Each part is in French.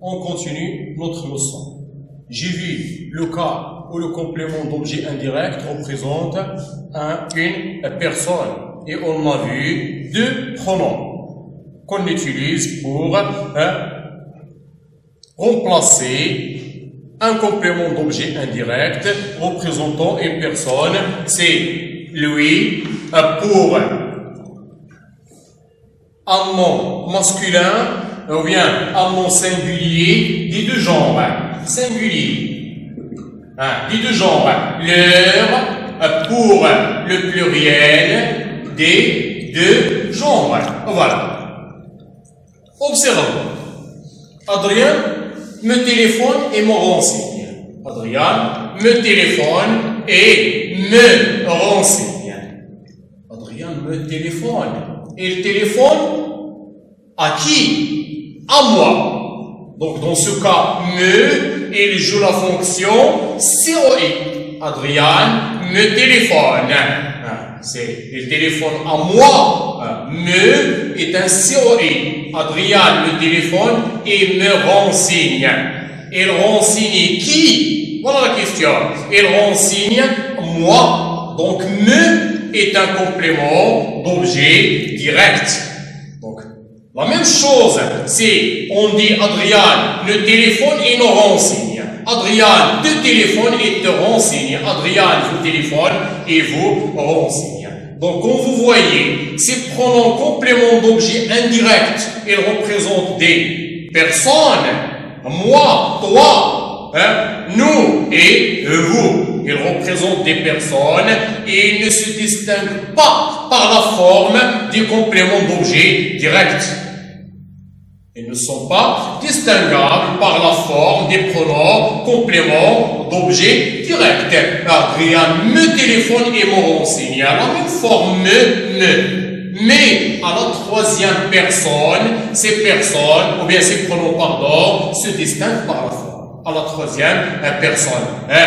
On continue notre leçon. J'ai vu le cas où le complément d'objet indirect représente une personne. Et on a vu deux pronoms qu'on utilise pour remplacer un complément d'objet indirect représentant une personne. C'est lui pour un nom masculin ou bien un nom singulier des deux genres. Singulier. Des deux genres. Leur pour le pluriel des deux genres. Voilà. Observons. Adrien me téléphone et me renseigne. Adrien me téléphone et me renseigne. Adrien me téléphone. Et il téléphone à qui? À moi. Donc dans ce cas, me, il joue la fonction COI. Adrien me téléphone. Il téléphone à moi. Me est un COI. Adrien me téléphone et me renseigne. Il renseigne qui? Voilà la question. Il renseigne moi. Donc me est un complément d'objet direct. Donc la même chose, c'est on dit Adrien le téléphone et nous renseigne. Adrien te téléphone et te renseigne. Adrien vous téléphone et vous renseigne. Donc, comme vous voyez, ces pronoms compléments d'objet indirect, ils représentent des personnes, moi, toi, nous et vous. Ils représentent des personnes et ils ne se distinguent pas par la forme des compléments d'objet direct. Ils ne sont pas distinguables par la forme des pronoms compléments d'objet direct. Adrien me téléphone et me renseigne. La même forme me. Mais à la troisième personne, ces personnes, ou bien ces pronoms, pardon, se distinguent par la forme. À la troisième personne.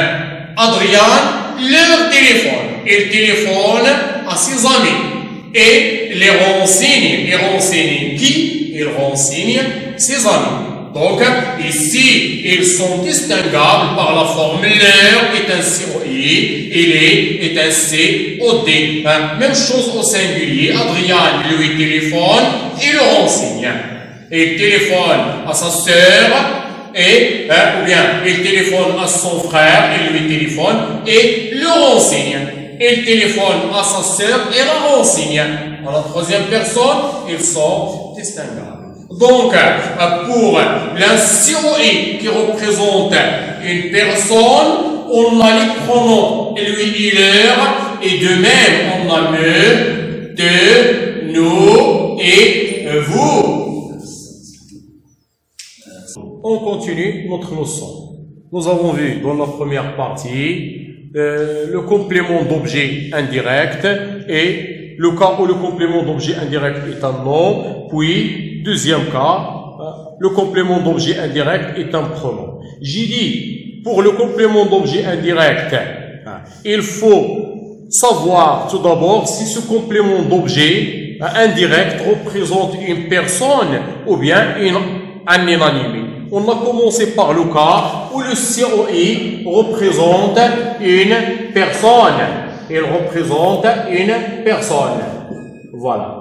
Adrien leur téléphone. Il téléphone à ses amis. Et les renseigne. Et renseigne qui? Il renseigne ses amis. Donc, ici, ils sont distinguables par la forme leur est un COI et les est un COD. Même chose au singulier. Adrien lui téléphone et le renseigne. Il téléphone à sa sœur et, ou bien, il téléphone à son frère et lui téléphone et le renseigne. Il téléphone à sa sœur et la renseigne. À la troisième personne, ils sont distinguables. Donc, pour l'un COI qui représente une personne, on a les pronoms lui, il, leur, et de même, on a me, te, nous et vous. On continue notre leçon. Nous avons vu dans la première partie le complément d'objet indirect et le cas où le complément d'objet indirect est un nom, puis deuxième cas, le complément d'objet indirect est un pronom. J'ai dit, pour le complément d'objet indirect, il faut savoir tout d'abord si ce complément d'objet indirect représente une personne ou bien un inanimé. On a commencé par le cas où le COI représente une personne. Il représente une personne. Voilà.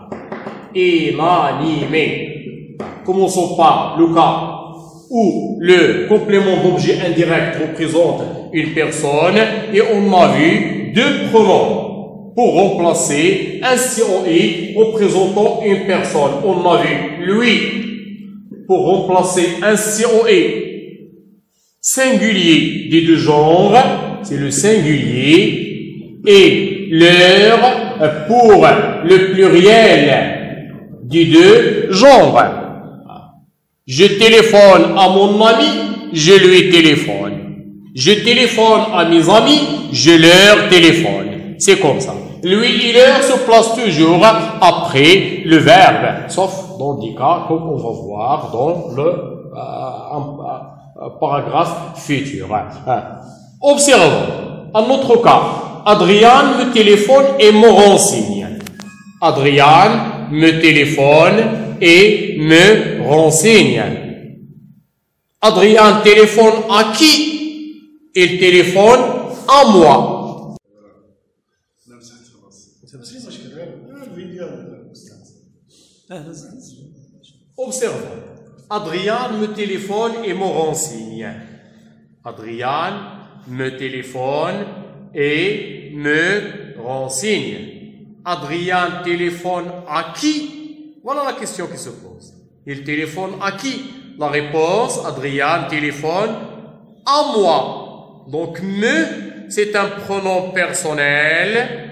Inanimé. Commençons par le cas où le complément d'objet indirect représente une personne et on a vu deux pronoms pour remplacer un COI représentant une personne. On a vu lui pour remplacer un COI singulier des deux genres, c'est le singulier, et leur pour le pluriel des deux genres. Je téléphone à mon ami, je lui téléphone. Je téléphone à mes amis, je leur téléphone. C'est comme ça. Lui et leur se place toujours après le verbe, sauf dans des cas comme on va voir dans le paragraphe futur. Observons. Un autre cas. Adrien me téléphone et me renseigne. Adrien me téléphone et me renseigne. Adrien téléphone à qui? Il téléphone à moi. Observons. Adrien me téléphone et me renseigne. Adrien me téléphone et me renseigne. Adrien téléphone à qui? Voilà la question qui se pose. Il téléphone à qui? La réponse, Adrien téléphone à moi. Donc, me, c'est un pronom personnel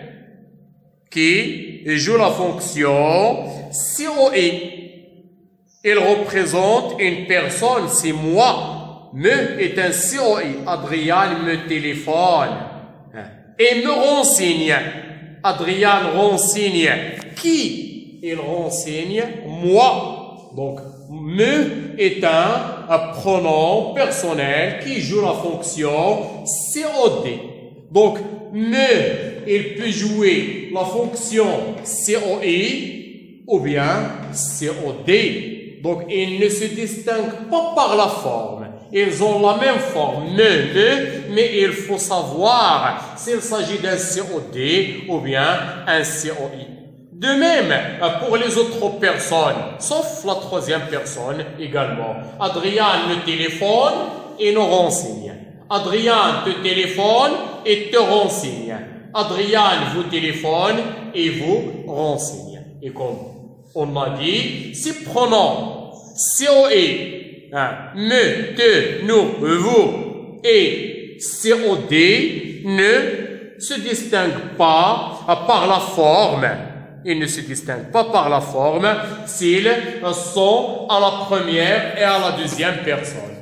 qui joue la fonction COE. Il représente une personne, c'est moi. Me est un COE. Adrien me téléphone et me renseigne. Adrien renseigne qui? Il renseigne moi. Donc, me est un pronom personnel qui joue la fonction COD. Donc, me, il peut jouer la fonction COE ou bien COD. Donc, ils ne se distinguent pas par la forme. Ils ont la même forme, me, mais il faut savoir s'il s'agit d'un COD ou bien un COI. De même, pour les autres personnes, sauf la troisième personne également. Adrien me téléphone et nous renseigne. Adrien te téléphone et te renseigne. Adrien vous téléphone et vous renseigne. Et comme on a dit, ces pronoms COE, me, te, nous, vous et COD ne se distinguent pas par la forme. Ils ne se distinguent pas par la forme s'ils sont à la première et à la deuxième personne.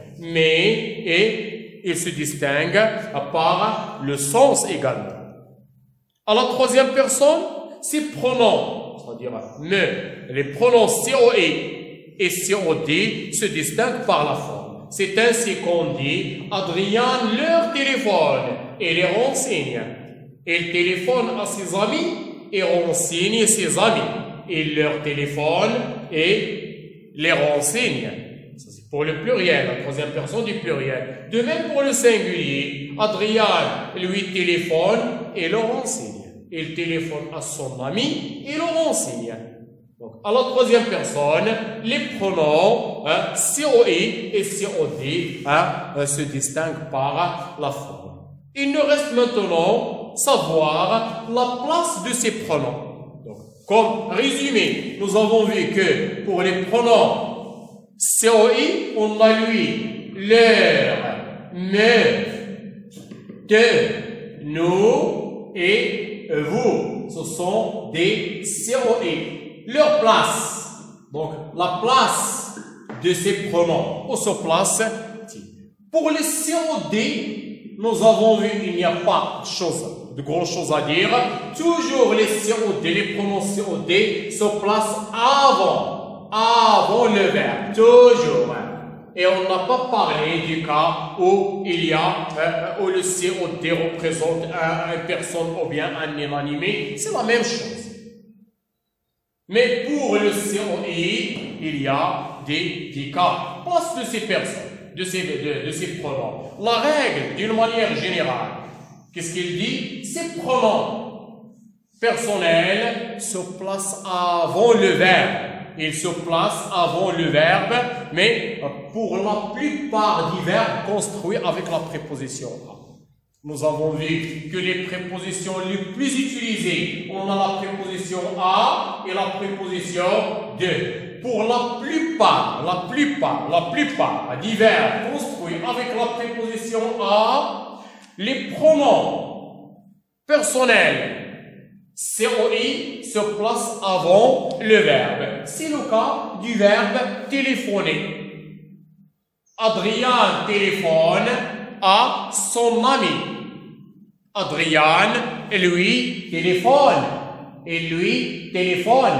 Mais ils se distinguent par le sens également. À la troisième personne, ces pronoms, c'est-à-dire me, les pronoms COE et COD se distinguent par la forme. C'est ainsi qu'on dit Adrien leur téléphone et les renseigne. Il téléphone à ses amis et renseigne ses amis. Il leur téléphone et les renseigne. Ça, c'est pour le pluriel, la troisième personne du pluriel. De même pour le singulier, Adrien lui téléphone et le renseigne. Il téléphone à son ami et le renseigne. Donc, à la troisième personne, les pronoms COE et COD se distinguent par la forme. Il nous reste maintenant savoir la place de ces pronoms. Donc, comme résumé, nous avons vu que pour les pronoms COI, on a lui, leur, me, te, nous et vous. Ce sont des COI. Leur place. Donc, la place de ces pronoms. Où se place-t-il? Pour les COD, nous avons vu qu'il n'y a pas de grand chose à dire. Toujours les COD, les pronoms COD se placent avant le verbe. Toujours. Et on n'a pas parlé du cas où il y a, où le COD représente une personne ou bien un inanimé. C'est la même chose. Mais pour le COI, il y a des cas. Place de ces personnes. De ces pronoms. La règle, d'une manière générale, qu'est-ce qu'il dit? Ces pronoms personnels se placent avant le verbe. Ils se placent avant le verbe, mais pour la plupart des verbes construits avec la préposition a. Nous avons vu que les prépositions les plus utilisées, on a la préposition a et la préposition de. Pour la plupart des verbes construits avec la préposition a, les pronoms personnels COI se placent avant le verbe. C'est le cas du verbe téléphoner. Adrien téléphone à son ami. Adrien lui téléphone. Il lui téléphone.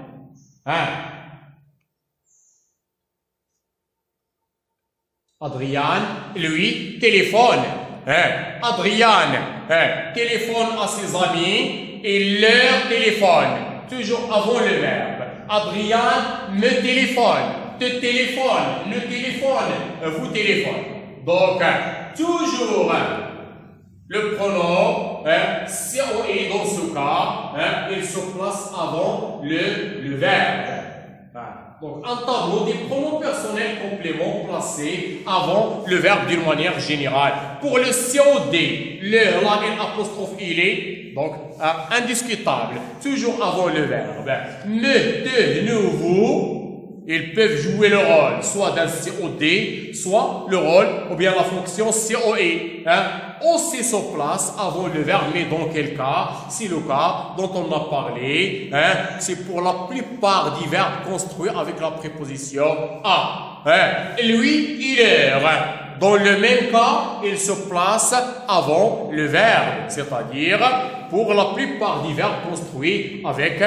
Adrien lui téléphone. Adrien téléphone à ses amis et leur téléphone. Toujours avant le verbe. Adrien me téléphone. te téléphone, le téléphone, vous téléphone. Donc, toujours le pronom COE dans ce cas, il se place avant le verbe. Donc, un tableau des pronoms personnels compléments placés avant le verbe d'une manière générale. Pour le COD, le, la, l'apostrophe, il est donc indiscutable, toujours avant le verbe. Ne, te, nous, vous, ils peuvent jouer le rôle soit d'un COD, soit le rôle ou bien la fonction COE. Aussi se place avant le verbe, mais dans quel cas? C'est le cas dont on a parlé. C'est pour la plupart des verbes construits avec la préposition à. Lui, il est. Dans le même cas, il se place avant le verbe, c'est-à-dire pour la plupart des verbes construits avec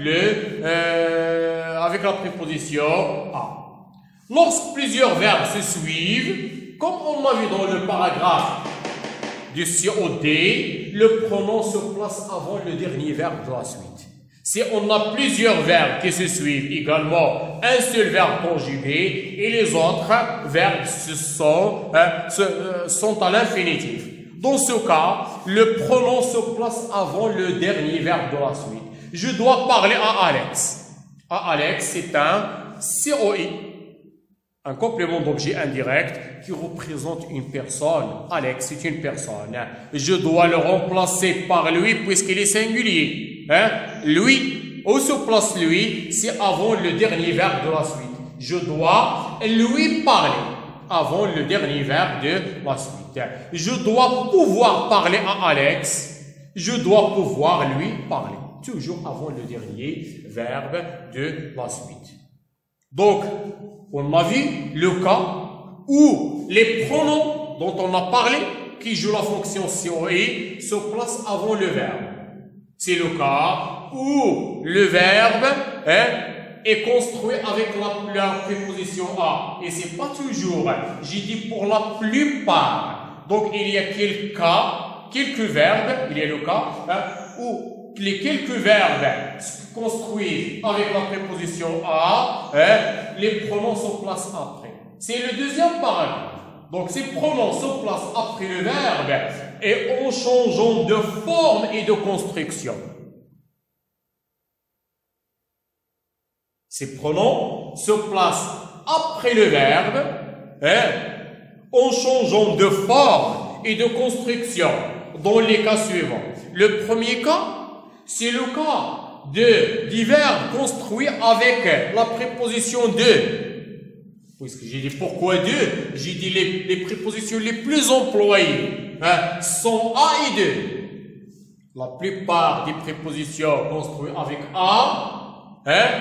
avec la préposition à. Lorsque plusieurs verbes se suivent, comme on l'a vu dans le paragraphe du COD, le pronom se place avant le dernier verbe de la suite. Si on a plusieurs verbes qui se suivent également, un seul verbe conjugué et les autres verbes sont à l'infinitif. Dans ce cas, le pronom se place avant le dernier verbe de la suite. Je dois parler à Alex. À Alex, c'est un COI, un complément d'objet indirect qui représente une personne. Alex, c'est une personne. Je dois le remplacer par lui puisqu'il est singulier. Lui, où se place lui, c'est avant le dernier verbe de la suite. Je dois lui parler avant le dernier verbe de la suite. Je dois pouvoir parler à Alex. Je dois pouvoir lui parler. Toujours avant le dernier verbe de la suite. Donc, on a vu le cas où les pronoms dont on a parlé, qui jouent la fonction COE, se placent avant le verbe. C'est le cas où le verbe est construit avec la préposition à. Et c'est pas toujours. J'ai dit pour la plupart. Donc, il y a quelques verbes, il y a le cas où les quelques verbes se construisent avec la préposition à, les pronoms se placent après. C'est le deuxième paragraphe. Donc, ces pronoms se placent après le verbe et en changeant de forme et de construction. Ces pronoms se placent après le verbe en changeant de forme et de construction dans les cas suivants. Le premier cas, c'est le cas des verbes construits avec la préposition de. Puisque j'ai dit pourquoi de, j'ai dit les prépositions les plus employées sont à et de. La plupart des prépositions construites avec à,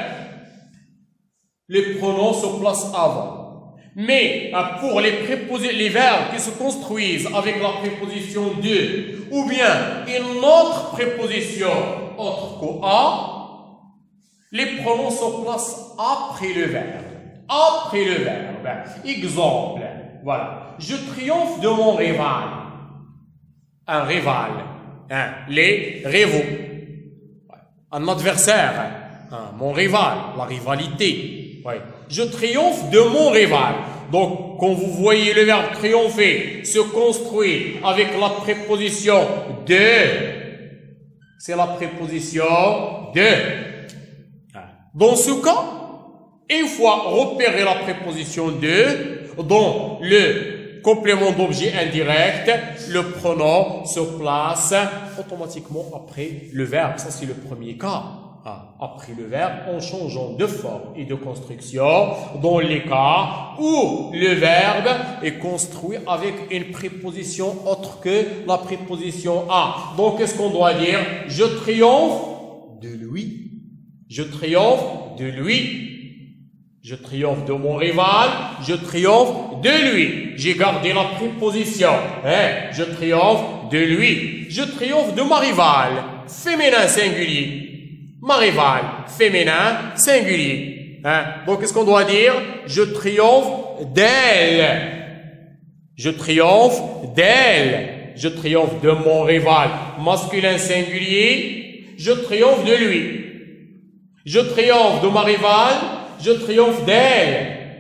les pronoms se placent avant. Mais pour les verbes qui se construisent avec la préposition de, ou bien une autre préposition autre que à, les pronoms se placent après le verbe. Après le verbe. Exemple. Voilà. Je triomphe de mon rival. Un rival. Les rivaux. Un adversaire. Mon rival. La rivalité. Ouais. Je triomphe de mon rival. Donc, quand vous voyez le verbe triompher se construit avec la préposition de, c'est la préposition de. Dans ce cas, une fois repéré la préposition de, dans le complément d'objet indirect, le pronom se place automatiquement après le verbe. Ça, c'est le premier cas. Après le verbe, en changeant de forme et de construction, dans les cas où le verbe est construit avec une préposition autre que la préposition à. Donc, qu'est-ce qu'on doit dire? Je triomphe de lui. Je triomphe de lui. Je triomphe de mon rival, je triomphe de lui. J'ai gardé la préposition. Je triomphe de lui. Je triomphe de ma rivale. Féminin singulier. Ma rivale. Féminin singulier. Donc, qu'est-ce qu'on doit dire? Je triomphe d'elle. Je triomphe d'elle. Je triomphe de mon rival. Masculin singulier. Je triomphe de lui. Je triomphe de ma rivale. Je triomphe d'elle.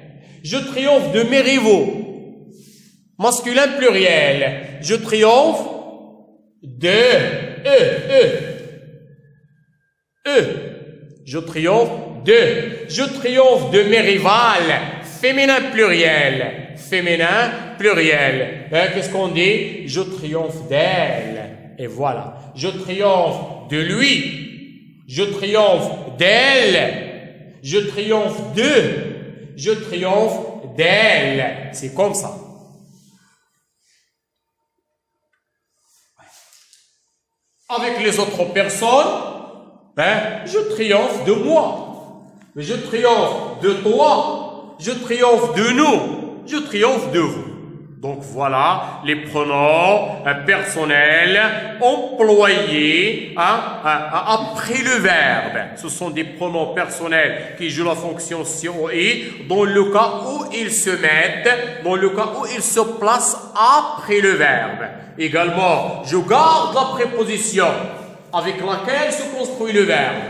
Je triomphe de mes rivaux. Masculin pluriel. Je triomphe de Je triomphe de. Je triomphe de mes rivales. Féminin pluriel. Féminin pluriel. Qu'est-ce qu'on dit? Je triomphe d'elle. Et voilà. Je triomphe de lui. Je triomphe d'elle. Je triomphe d'eux. Je triomphe d'elle. C'est comme ça. Avec les autres personnes, je triomphe de moi. Mais je triomphe de toi. Je triomphe de nous. Je triomphe de vous. Donc voilà les pronoms personnels employés après le verbe. Ce sont des pronoms personnels qui jouent la fonction COI dans le cas où ils se mettent, dans le cas où ils se placent après le verbe. Également, je garde la préposition avec laquelle se construit le verbe.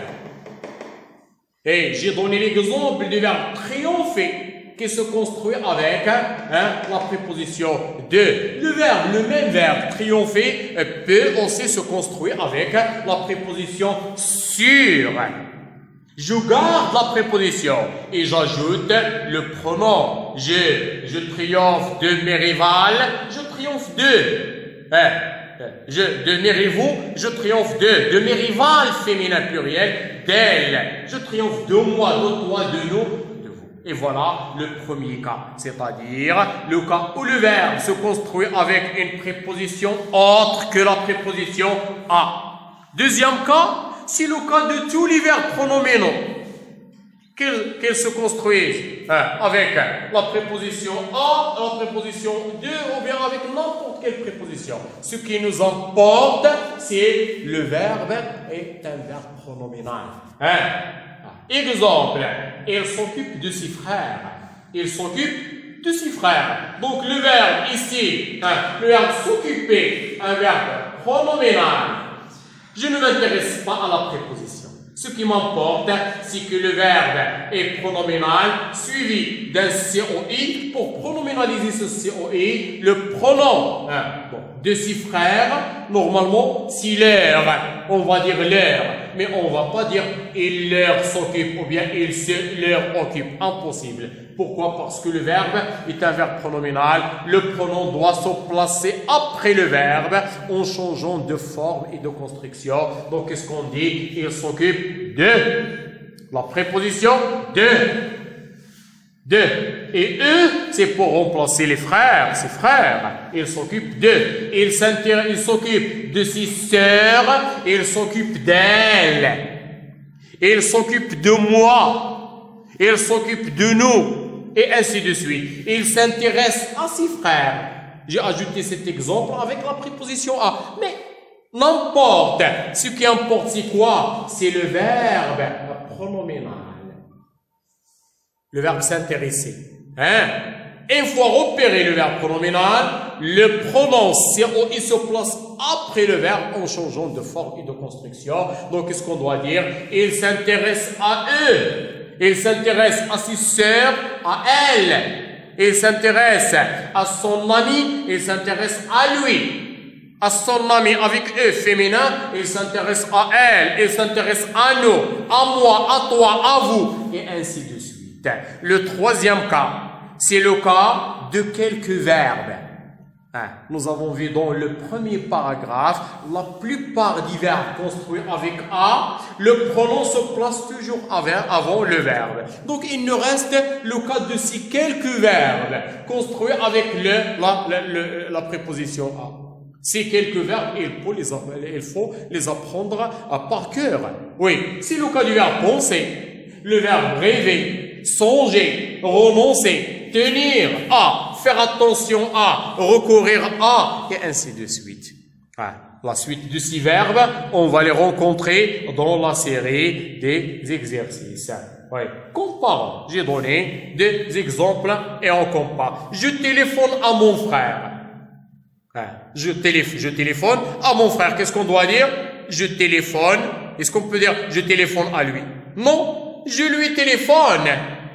Et j'ai donné l'exemple du verbe triompher qui se construit avec la préposition de. Le même verbe, triompher, peut aussi se construire avec la préposition sur. Je garde la préposition et j'ajoute le pronom. Je triomphe de mes rivales, je triomphe d'eux. De mes rivaux, je triomphe d'eux. De mes rivales, féminin pluriel, d'elles. Je triomphe de moi, de toi, de nous. Et voilà le premier cas, c'est-à-dire le cas où le verbe se construit avec une préposition autre que la préposition à. Deuxième cas, c'est le cas de tous les verbes pronominaux qu'ils se construisent avec la préposition à, la préposition de ou bien avec n'importe quelle préposition. Ce qui nous importe, c'est le verbe est un verbe pronominal. Exemple, il s'occupe de ses frères. Il s'occupe de ses frères. Donc le verbe ici, le verbe s'occuper, un verbe pronominal. Je ne m'intéresse pas à la préposition. Ce qui m'importe, c'est que le verbe est pronominal suivi d'un COI. Pour pronominaliser ce COI, le pronom de ses frères, normalement, c'est leur. On va dire leur, mais on va pas dire il leur s'occupe ou bien il se leur occupe. Impossible. Pourquoi? Parce que le verbe est un verbe pronominal. Le pronom doit se placer après le verbe en changeant de forme et de construction. Donc, qu'est-ce qu'on dit? Il s'occupe de. La préposition de. Et eux, c'est pour remplacer les frères, ses frères. Il s'occupe d'eux. Il s'occupe de ses sœurs. Il s'occupe d'elles. Il s'occupe de moi. Il s'occupe de nous. Et ainsi de suite. Il s'intéresse à ses frères. J'ai ajouté cet exemple avec la préposition à. Mais n'importe. Ce qui importe, c'est quoi? C'est le verbe pronominal. Le verbe s'intéresser. Une fois repéré le verbe pronominal, le pronom COI se place après le verbe en changeant de forme et de construction. Donc, qu'est-ce qu'on doit dire? Il s'intéresse à eux. Il s'intéresse à ses sœurs, à elle. Il s'intéresse à son ami. Il s'intéresse à lui. À son ami avec eux féminin, il s'intéresse à elle. Il s'intéresse à nous, à moi, à toi, à vous. Et ainsi de suite. Le troisième cas, c'est le cas de quelques verbes. Nous avons vu dans le premier paragraphe, la plupart des verbes construits avec A, le pronom se place toujours avant le verbe. Donc, il nous reste le cas de ces quelques verbes construits avec la préposition A. Ces quelques verbes, il faut les apprendre par cœur. Oui, c'est le cas du verbe penser, le verbe rêver, songer, renoncer, tenir à, faire attention à, recourir à, et ainsi de suite. La suite de ces verbes, on va les rencontrer dans la série des exercices. Oui. Comparons. J'ai donné des exemples et on compare. Je téléphone à mon frère. Je téléphone à mon frère. Qu'est-ce qu'on doit dire? Je téléphone. Est-ce qu'on peut dire je téléphone à lui? Non, je lui téléphone.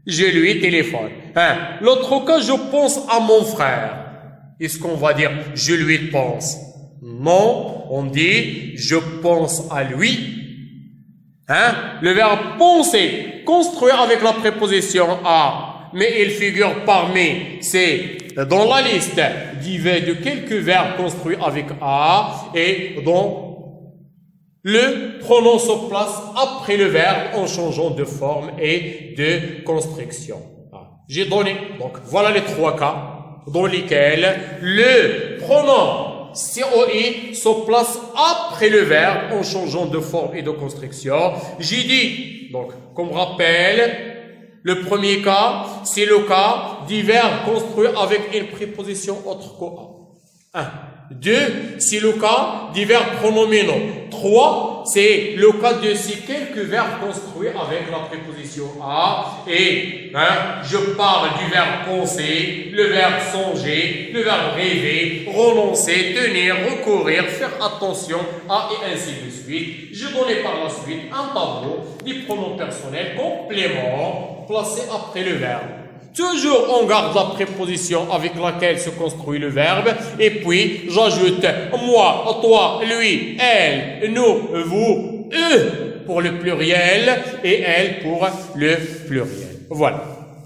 je lui téléphone. L'autre cas, je pense à mon frère. Est-ce qu'on va dire je lui pense? Non, on dit je pense à lui. Le verbe penser, construire avec la préposition à, mais il figure parmi, c'est dans la liste de quelques verbes construits avec à, et dont le pronom se place après le verbe en changeant de forme et de construction. J'ai donné, donc voilà les trois cas dans lesquels le pronom COI se place après le verbe en changeant de forme et de construction. J'ai dit, donc, comme rappel, le premier cas, c'est le cas du verbe construit avec une préposition autre que à. 2, c'est le cas du verbe pronominaux. 3, c'est le cas de ces quelques verbes construits avec la préposition à. Et je parle du verbe penser, le verbe songer, le verbe rêver, renoncer, tenir, recourir, faire attention à et ainsi de suite. Je donnais par la suite un tableau des pronoms personnels compléments placés après le verbe. Toujours on garde la préposition avec laquelle se construit le verbe et puis j'ajoute moi, toi, lui, elle, nous, vous, eux pour le pluriel et elle pour le pluriel. Voilà.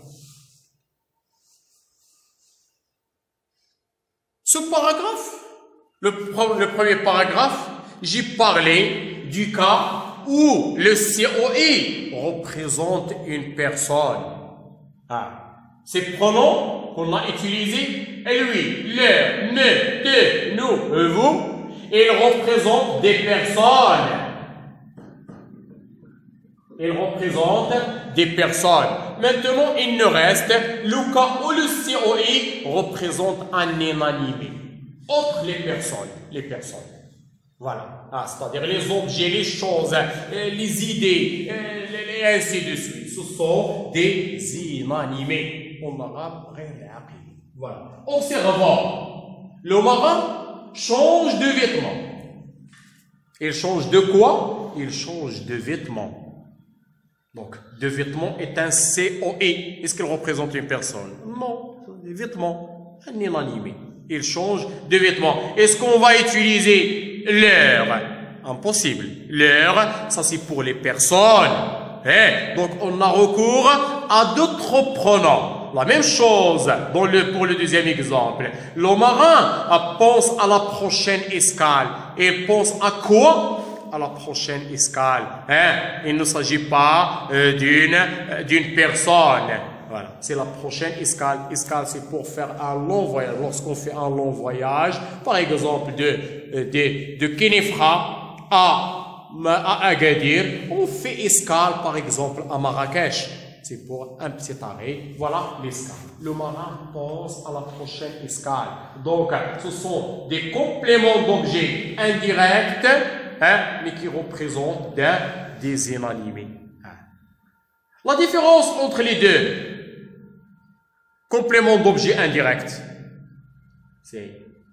Ce paragraphe, le premier paragraphe, j'ai parlé du cas où le COI représente une personne. Ces pronoms qu'on a utilisés, lui, leur, ne, te, nous, vous, ils représentent des personnes. Ils représentent des personnes. Maintenant, il nous reste le cas où le COI représente un inanimé. Autre les personnes. Voilà. C'est-à-dire les objets, les choses, les idées, et ainsi de suite. Ce sont des inanimés. En arabe, voilà. Observons. Le marin change de vêtements. Il change de quoi? Il change de vêtements. Donc, de vêtements est un COI. Est-ce qu'il représente une personne? Non, des vêtements. Un inanimé. Il change de vêtements. Est-ce qu'on va utiliser leur? Impossible. Leur, ça c'est pour les personnes. Donc, on a recours à d'autres pronoms. La même chose pour le deuxième exemple. Le marin pense à la prochaine escale. Il pense à quoi? À la prochaine escale. Il ne s'agit pas d'une personne. Voilà, c'est la prochaine escale. Escale, c'est pour faire un long voyage. Lorsqu'on fait un long voyage, par exemple de Kenefra à Agadir, on fait escale, par exemple, à Marrakech. C'est pour un petit arrêt. Voilà l'escale. Le marin pense à la prochaine escale. Donc, ce sont des compléments d'objets indirects, mais qui représentent des inanimés. La différence entre les deux compléments d'objets indirects, c'est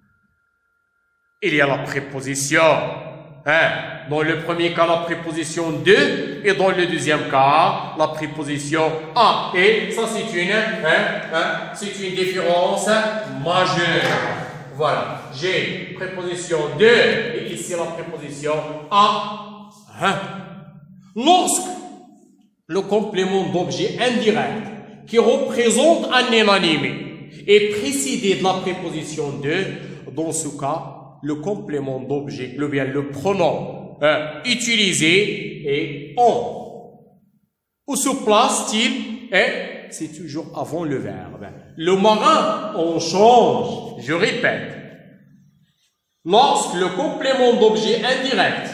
il y a la préposition. Dans le premier cas, la préposition de, et dans le deuxième cas, la préposition à. Et ça, c'est une différence majeure. Voilà. J'ai préposition de, et ici la préposition à. Lorsque le complément d'objet indirect, qui représente un inanimé, est précédé de la préposition de, dans ce cas, le complément d'objet, le pronom utilisé est en. Où se place-t-il? C'est toujours avant le verbe. Le marin, on change. Je répète. Lorsque le complément d'objet indirect,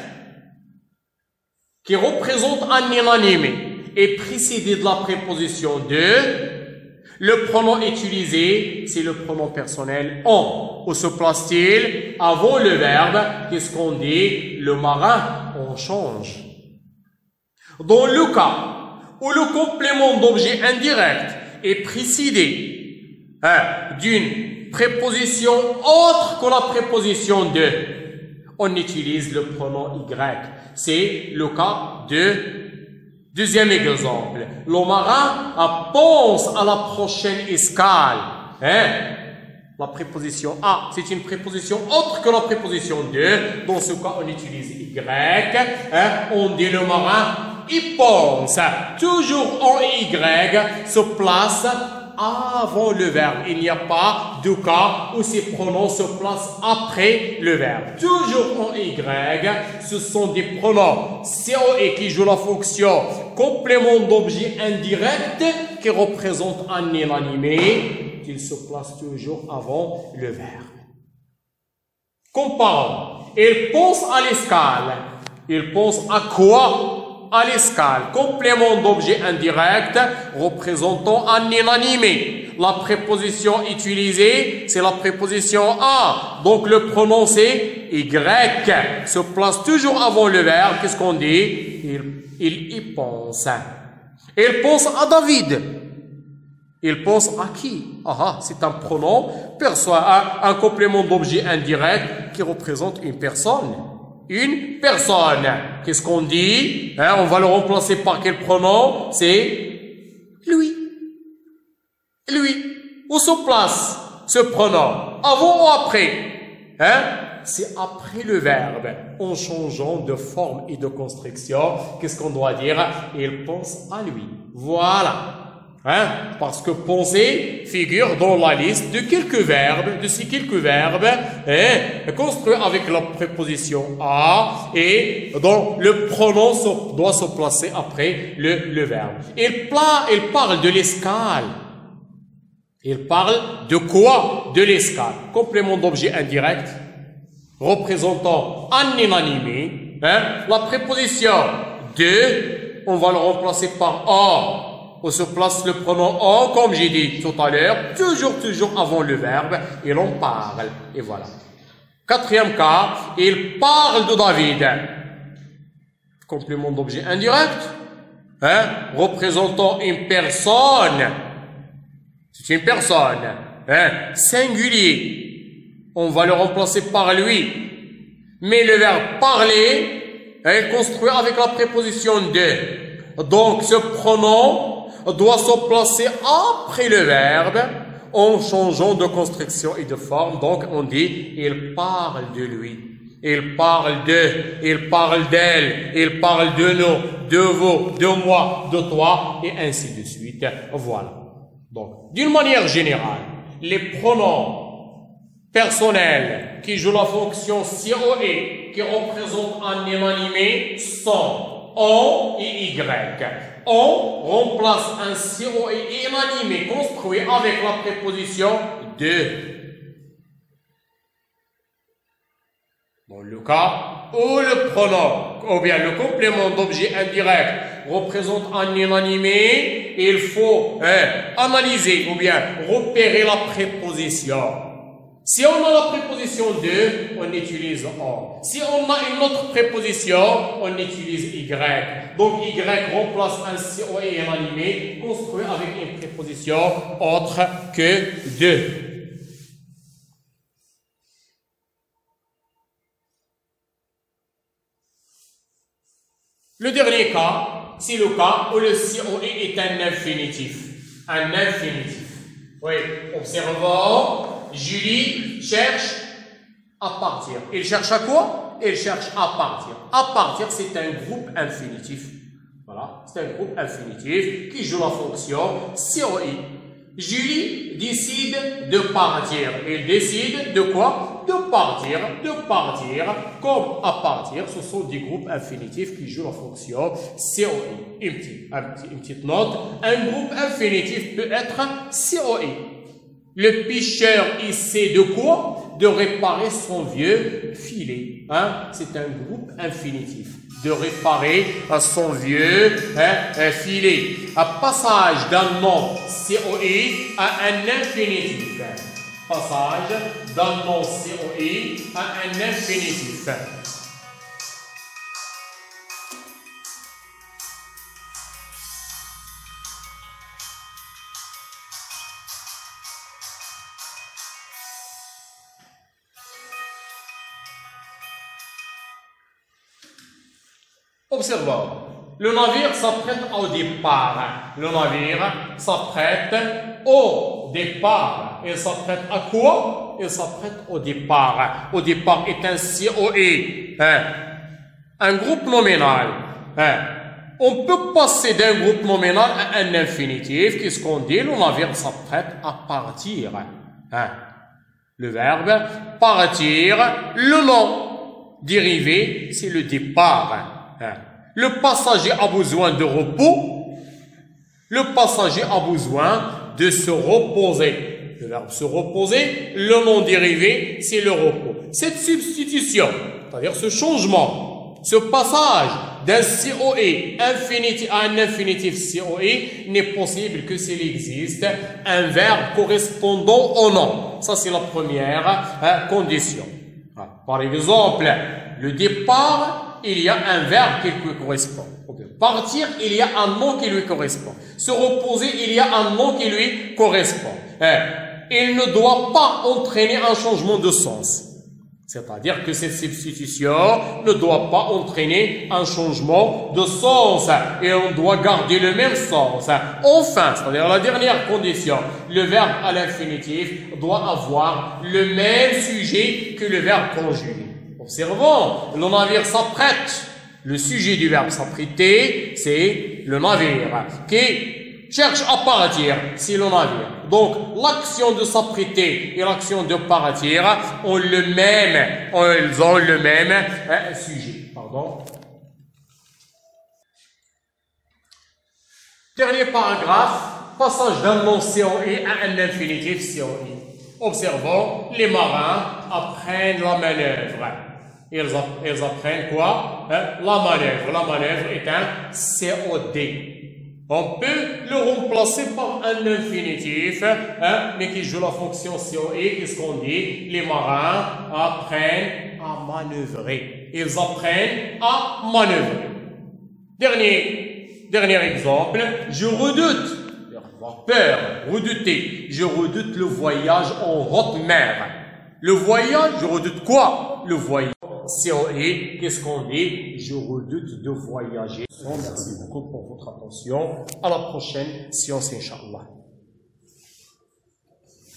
qui représente un inanimé, est précédé de la préposition de, le pronom utilisé, c'est le pronom personnel en. Où se place-t-il? Avant le verbe, qu'est-ce qu'on dit? Le marin, on change. Dans le cas où le complément d'objet indirect est précédé d'une préposition autre que la préposition de, on utilise le pronom Y. C'est le cas de Deuxième exemple. Le marin pense à la prochaine escale. Hein? La préposition A, c'est une préposition autre que la préposition de. Dans ce cas, on utilise Y. Hein? On dit le marin, il pense. Toujours en Y se place avant le verbe. Il n'y a pas de cas où ces pronoms se placent après le verbe. Toujours en Y, ce sont des pronoms COE qui jouent la fonction complément d'objet indirect qui représente un inanimé. Il se place toujours avant le verbe. Comparons. Il pense à l'escale. Il pense à quoi? À l'escale. Complément d'objet indirect représentant un inanimé. La préposition utilisée, c'est la préposition A. Donc le pronom c'est Y. Se place toujours avant le verbe. Qu'est-ce qu'on dit? Il y pense. Il pense à David. Il pense à qui? C'est un pronom, un complément d'objet indirect qui représente une personne. Une personne. Qu'est-ce qu'on dit? On va le remplacer par quel pronom? C'est lui. Lui. Où se place ce pronom? Avant ou après? C'est après le verbe. En changeant de forme et de construction, qu'est-ce qu'on doit dire? Il pense à lui. Voilà. Parce que penser figure dans la liste de quelques verbes, de ces quelques verbes, construits avec la préposition à, et dont le pronom doit se placer après le verbe. Il parle de l'escale. Il parle de quoi? De l'escale. Complément d'objet indirect, représentant un inanimé. La préposition de, on va le remplacer par a. On se place le pronom en, comme j'ai dit tout à l'heure, toujours avant le verbe, et l'on parle. Et voilà. Quatrième cas, il parle de David. Complément d'objet indirect, représentant une personne. C'est une personne, singulier. On va le remplacer par lui. Mais le verbe parler est construit avec la préposition de. Donc, ce pronom doit se placer après le verbe en changeant de construction et de forme. Donc, on dit, il parle de lui, il parle de, il parle d'elle, il parle de nous, de vous, de moi, de toi, et ainsi de suite. Voilà. Donc, d'une manière générale, les pronoms personnels qui jouent la fonction COE, qui représentent un inanimé, sont on et Y. On remplace un COE inanimé construit avec la préposition de. Dans le cas où le pronom, ou bien le complément d'objet indirect représente un inanimé, il faut analyser ou bien repérer la préposition. Si on a la préposition de, on utilise on. Si on a une autre préposition, on utilise Y. Donc Y remplace un COE inanimé construit avec une préposition autre que de. Le dernier cas, c'est le cas où le COE est un infinitif. Un infinitif. Oui, observons. Julie cherche à partir. Il cherche à quoi? Il cherche à partir. À partir, c'est un groupe infinitif. Voilà, c'est un groupe infinitif qui joue la fonction COE. Julie décide de partir. Il décide de quoi? De partir. De partir. Comme à partir, ce sont des groupes infinitifs qui jouent la fonction COE. Une petite note. Un groupe infinitif peut être COE. Le pêcheur essaie de quoi? De réparer son vieux filet. C'est un groupe infinitif. De réparer son vieux filet. Un passage d'un nom COE à un infinitif. Passage d'un nom COE à un infinitif. Observons. Le navire s'apprête au départ. Le navire s'apprête au départ. Il s'apprête à quoi? Il s'apprête au départ. Au départ est un COE. Un groupe nominal. On peut passer d'un groupe nominal à un infinitif. Qu'est-ce qu'on dit? Le navire s'apprête à partir. Le verbe partir, le nom dérivé, c'est le départ. Le passager a besoin de repos. Le passager a besoin de se reposer. Le verbe se reposer, le nom dérivé, c'est le repos. Cette substitution, c'est-à-dire ce changement, ce passage d'un COE infinitif à un infinitif COE n'est possible que s'il existe un verbe correspondant au nom. Ça, c'est la première condition. Par exemple, le départ, il y a un verbe qui lui correspond. Partir, il y a un nom qui lui correspond. Se reposer, il y a un nom qui lui correspond. Il ne doit pas entraîner un changement de sens. C'est-à-dire que cette substitution ne doit pas entraîner un changement de sens et on doit garder le même sens. Enfin, c'est-à-dire la dernière condition, le verbe à l'infinitif doit avoir le même sujet que le verbe conjugué. Observons, le navire s'apprête. Le sujet du verbe s'apprêter, c'est le navire qui cherche à partir, c'est le navire. Donc, l'action de s'apprêter et l'action de partir ont le même sujet. Pardon. Dernier paragraphe, passage d'un nom COE à un infinitif COE. Observons, les marins apprennent la manœuvre. Ils apprennent quoi? La manœuvre. La manœuvre est un COD. On peut le remplacer par un infinitif, mais qui joue la fonction COE. Qu'est-ce qu'on dit? Les marins apprennent à manœuvrer. Ils apprennent à manœuvrer. Dernier exemple, je redoute. Avoir peur, redouter. Je redoute le voyage en haute mer. Le voyage, je redoute quoi? Le voyage. COE, qu'est-ce qu'on dit? Je redoute de voyager. Merci beaucoup pour votre attention. À la prochaine séance, Inch'Allah.